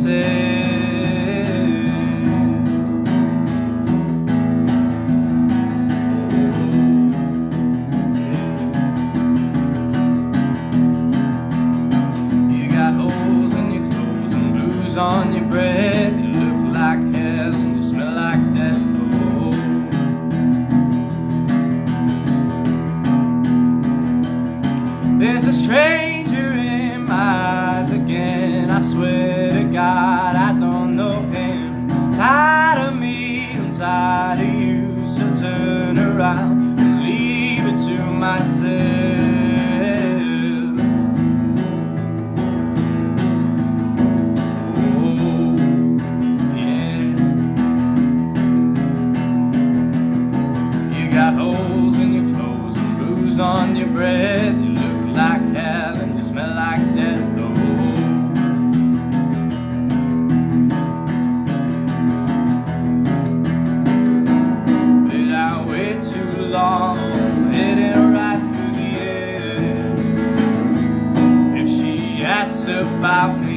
You got holes in your clothes and blues on your breath. You look like hell and you smell like death. There's a stranger in my eyes again. I swear to God I don't know him. Tired of me, I'm tired of you. So turn around and leave it to myself. Oh, yeah. You got holes in your clothes and bruise on your breath. You look like hell and you smell like death. Oh, but I wait too long, heading right through the air. If she asks about me,